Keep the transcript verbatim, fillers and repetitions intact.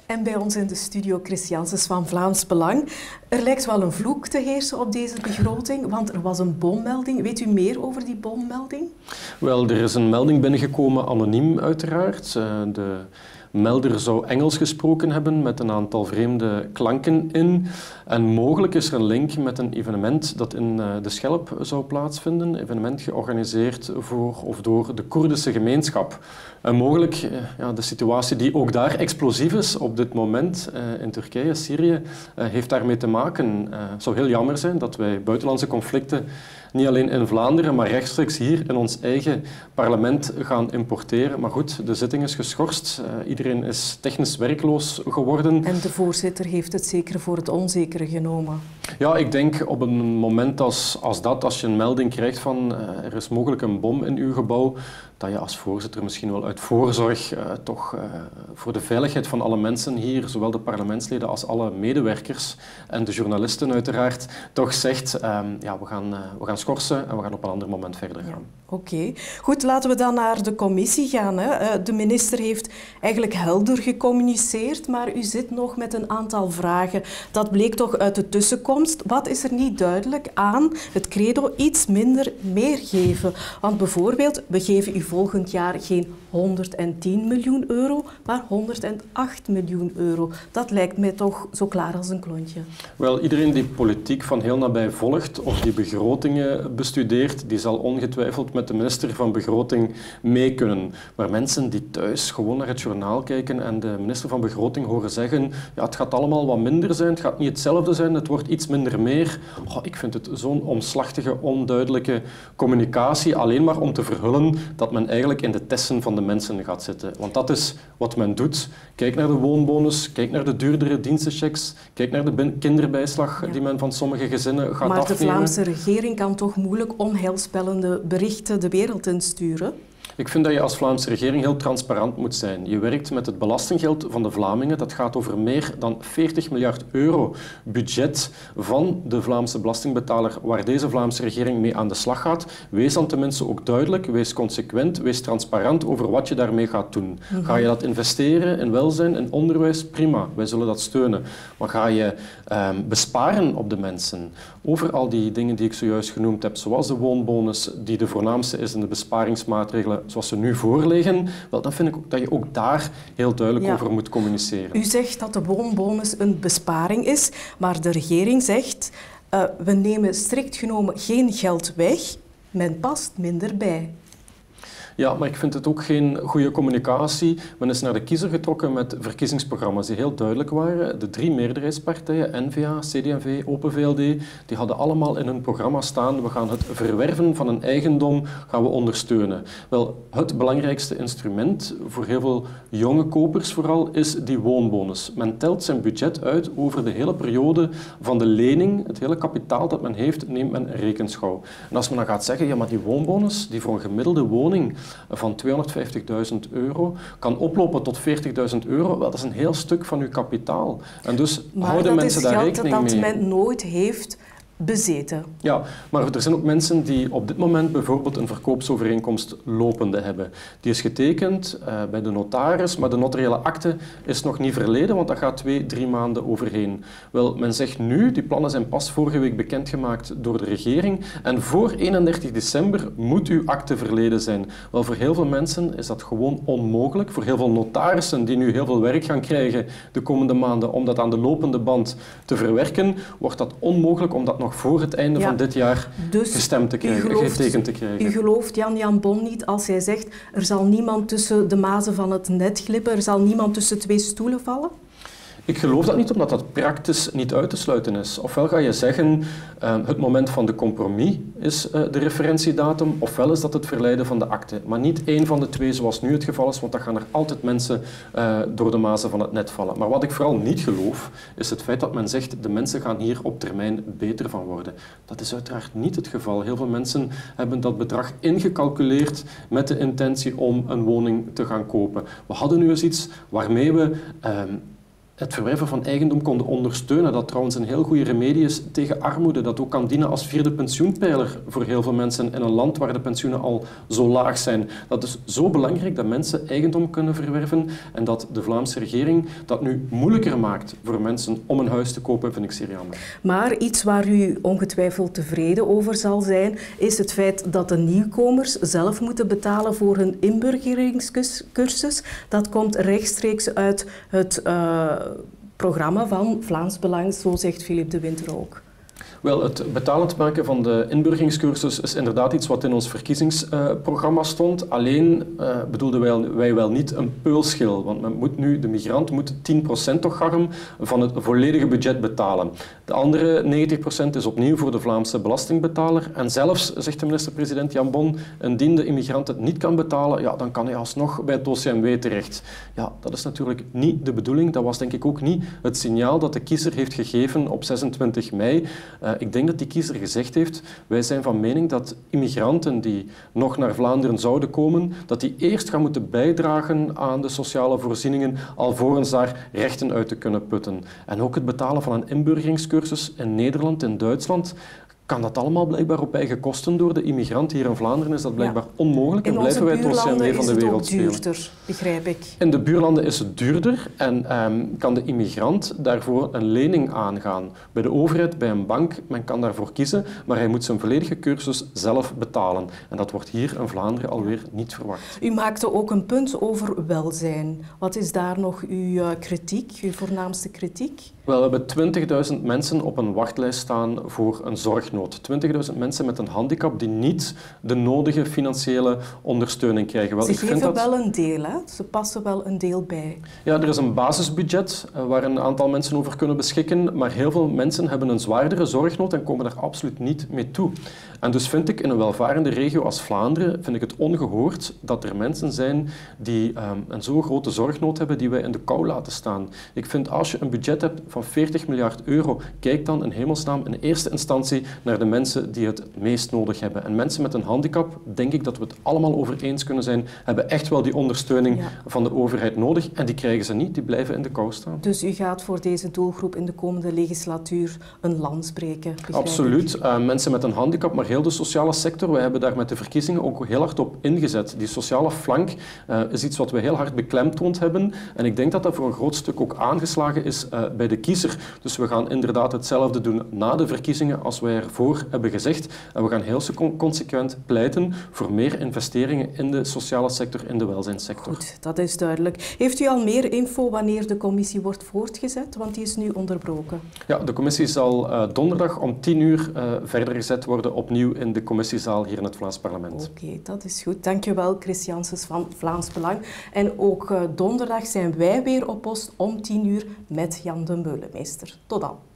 En bij ons in de studio Chris Janssens van Vlaams Belang. Er lijkt wel een vloek te heersen op deze begroting, want er was een bommelding. Weet u meer over die bommelding? Wel, er is een melding binnengekomen, anoniem uiteraard. De melder zou Engels gesproken hebben met een aantal vreemde klanken in. En mogelijk is er een link met een evenement dat in de Schelp zou plaatsvinden. Een evenement georganiseerd voor of door de Koerdische gemeenschap. En mogelijk, ja, de situatie die ook daar explosief is op dit moment uh, in Turkije, Syrië, uh, heeft daarmee te maken. Uh, het zou heel jammer zijn dat wij buitenlandse conflicten niet alleen in Vlaanderen, maar rechtstreeks hier in ons eigen parlement gaan importeren. Maar goed, de zitting is geschorst. Uh, iedereen is technisch werkloos geworden. En de voorzitter heeft het zeker voor het onzekere genomen. Ja, ik denk op een moment als, als dat, als je een melding krijgt van uh, er is mogelijk een bom in uw gebouw, dat je als voorzitter misschien wel uit voorzorg uh, toch uh, voor de veiligheid van alle mensen hier, zowel de parlementsleden als alle medewerkers en de journalisten uiteraard, toch zegt, um, ja, we gaan, uh, we gaan schorsen en we gaan op een ander moment verder gaan. Ja. Oké. Okay. Goed, laten we dan naar de commissie gaan. Hè. De minister heeft eigenlijk helder gecommuniceerd, maar u zit nog met een aantal vragen. Dat bleek toch uit de tussenkomst. Wat is er niet duidelijk aan het credo iets minder meer geven? Want bijvoorbeeld, we geven u volgend jaar geen honderdtien miljoen euro, maar honderdacht miljoen euro. Dat lijkt mij toch zo klaar als een klontje. Wel, iedereen die politiek van heel nabij volgt of die begrotingen bestudeert, die zal ongetwijfeld met de minister van Begroting mee kunnen. Maar mensen die thuis gewoon naar het journaal kijken en de minister van Begroting horen zeggen, ja, het gaat allemaal wat minder zijn, het gaat niet hetzelfde zijn, het wordt iets minder meer. Oh, ik vind het zo'n omslachtige, onduidelijke communicatie, alleen maar om te verhullen dat men eigenlijk in de testen van de mensen gaat zitten. Want dat is wat men doet. Kijk naar de woonbonus, kijk naar de duurdere dienstenchecks, kijk naar de kinderbijslag ja. die men van sommige gezinnen gaat maar afnemen. Maar de Vlaamse regering kan toch moeilijk onheilspellende berichten de wereld insturen? Ik vind dat je als Vlaamse regering heel transparant moet zijn. Je werkt met het belastinggeld van de Vlamingen. Dat gaat over meer dan veertig miljard euro budget van de Vlaamse belastingbetaler waar deze Vlaamse regering mee aan de slag gaat. Wees dan tenminste ook duidelijk, wees consequent, wees transparant over wat je daarmee gaat doen. Mm-hmm. Ga je dat investeren in welzijn, in onderwijs? Prima, wij zullen dat steunen. Maar ga je um, besparen op de mensen over al die dingen die ik zojuist genoemd heb, zoals de woonbonus, die de voornaamste is in de besparingsmaatregelen zoals ze nu voorliggen, wel, dan vind ik dat je ook daar heel duidelijk ja. over moet communiceren. U zegt dat de woonbonus een besparing is, maar de regering zegt uh, we nemen strikt genomen geen geld weg, men past minder bij. Ja, maar ik vind het ook geen goede communicatie. Men is naar de kiezer getrokken met verkiezingsprogramma's die heel duidelijk waren. De drie meerderheidspartijen, N V A, C D en V, Open V L D, die hadden allemaal in hun programma staan, we gaan het verwerven van een eigendom gaan we ondersteunen. Wel, het belangrijkste instrument voor heel veel jonge kopers vooral is die woonbonus. Men telt zijn budget uit over de hele periode van de lening, het hele kapitaal dat men heeft, neemt men rekenschouw. En als men dan gaat zeggen, ja, maar die woonbonus, die voor een gemiddelde woning van tweehonderdvijftigduizend euro kan oplopen tot veertigduizend euro, wel, dat is een heel stuk van uw kapitaal. En dus maar houden mensen daar rekening mee. Maar dat is geld dat men nooit heeft bezeten. Ja, maar er zijn ook mensen die op dit moment bijvoorbeeld een verkoopsovereenkomst lopende hebben. Die is getekend uh, bij de notaris, maar de notariële akte is nog niet verleden, want dat gaat twee, drie maanden overheen. Wel, men zegt nu, die plannen zijn pas vorige week bekendgemaakt door de regering en voor eenendertig december moet uw akte verleden zijn. Wel, voor heel veel mensen is dat gewoon onmogelijk. Voor heel veel notarissen die nu heel veel werk gaan krijgen de komende maanden om dat aan de lopende band te verwerken, wordt dat onmogelijk om dat nog voor het einde ja. van dit jaar dus gestemd te krijgen, gelooft, getekend te krijgen. U gelooft Jan-Jan Bon niet als hij zegt er zal niemand tussen de mazen van het net glippen, er zal niemand tussen twee stoelen vallen? Ik geloof dat niet, omdat dat praktisch niet uit te sluiten is. Ofwel ga je zeggen, uh, het moment van de compromis is uh, de referentiedatum, ofwel is dat het verlijden van de akte. Maar niet één van de twee zoals nu het geval is, want dan gaan er altijd mensen uh, door de mazen van het net vallen. Maar wat ik vooral niet geloof, is het feit dat men zegt, de mensen gaan hier op termijn beter van worden. Dat is uiteraard niet het geval. Heel veel mensen hebben dat bedrag ingecalculeerd met de intentie om een woning te gaan kopen. We hadden nu eens iets waarmee we... Uh, het verwerven van eigendom konden ondersteunen. Dat trouwens een heel goede remedie is tegen armoede. Dat ook kan dienen als vierde pensioenpijler voor heel veel mensen in een land waar de pensioenen al zo laag zijn. Dat is zo belangrijk dat mensen eigendom kunnen verwerven en dat de Vlaamse regering dat nu moeilijker maakt voor mensen om een huis te kopen, vind ik zeer jammer. Maar iets waar u ongetwijfeld tevreden over zal zijn, is het feit dat de nieuwkomers zelf moeten betalen voor hun inburgeringscursus. Dat komt rechtstreeks uit het uh, programma van Vlaams Belang, zo zegt Philippe De Winter ook. Wel, het betalend maken van de inburgeringscursus is inderdaad iets wat in ons verkiezingsprogramma uh, stond. Alleen uh, bedoelden wij, wij wel niet een peulschil, want men moet nu, de migrant moet tien procent toch garm van het volledige budget betalen. De andere negentig procent is opnieuw voor de Vlaamse belastingbetaler. En zelfs, zegt de minister-president Jan Bon, indien de immigrant het niet kan betalen, ja, dan kan hij alsnog bij het O C M W terecht. Ja, dat is natuurlijk niet de bedoeling. Dat was denk ik ook niet het signaal dat de kiezer heeft gegeven op zesentwintig mei. Uh, ik denk dat die kiezer gezegd heeft, wij zijn van mening dat immigranten die nog naar Vlaanderen zouden komen, dat die eerst gaan moeten bijdragen aan de sociale voorzieningen alvorens daar rechten uit te kunnen putten. En ook het betalen van een inburgeringscursus in Nederland, in Duitsland, kan dat allemaal blijkbaar op eigen kosten door de immigrant. Hier in Vlaanderen is dat blijkbaar ja. onmogelijk en blijven wij het O C M W van de wereld spelen. In onze buurlanden is het ook duurder, begrijp ik. In de buurlanden is het duurder en um, kan de immigrant daarvoor een lening aangaan. Bij de overheid, bij een bank, men kan daarvoor kiezen, maar hij moet zijn volledige cursus zelf betalen. En dat wordt hier in Vlaanderen alweer niet verwacht. U maakte ook een punt over welzijn. Wat is daar nog uw uh, kritiek, uw voornaamste kritiek? Wel, we hebben twintigduizend mensen op een wachtlijst staan voor een zorgnood. twintigduizend mensen met een handicap die niet de nodige financiële ondersteuning krijgen. Wel, Ze ik geven vind dat... wel een deel, hè? Ze passen wel een deel bij. Ja, er is een basisbudget uh, waar een aantal mensen over kunnen beschikken, maar heel veel mensen hebben een zwaardere zorgnood en komen daar absoluut niet mee toe. En dus vind ik in een welvarende regio als Vlaanderen vind ik het ongehoord dat er mensen zijn die um, een zo grote zorgnood hebben die wij in de kou laten staan. Ik vind als je een budget hebt van veertig miljard euro, kijk dan in hemelsnaam in eerste instantie naar de mensen die het meest nodig hebben. En mensen met een handicap, denk ik dat we het allemaal over eens kunnen zijn, hebben echt wel die ondersteuning ja. van de overheid nodig en die krijgen ze niet, die blijven in de kou staan. Dus u gaat voor deze doelgroep in de komende legislatuur een lans breken? Absoluut. Uh, mensen met een handicap, maar heel de sociale sector. Wij hebben daar met de verkiezingen ook heel hard op ingezet. Die sociale flank uh, is iets wat we heel hard beklemtoond hebben en ik denk dat dat voor een groot stuk ook aangeslagen is uh, bij de kiezer. Dus we gaan inderdaad hetzelfde doen na de verkiezingen als wij ervoor hebben gezegd. En we gaan heel consequent pleiten voor meer investeringen in de sociale sector, in de welzijnssector. Goed, dat is duidelijk. Heeft u al meer info wanneer de commissie wordt voortgezet? Want die is nu onderbroken. Ja, de commissie zal uh, donderdag om tien uur uh, verder gezet worden, opnieuw in de commissiezaal hier in het Vlaams Parlement. Oké, okay, dat is goed. Dankjewel, Chris Janssens van Vlaams Belang. En ook uh, donderdag zijn wij weer op post om tien uur met Jan de Meulemeester. Tot dan.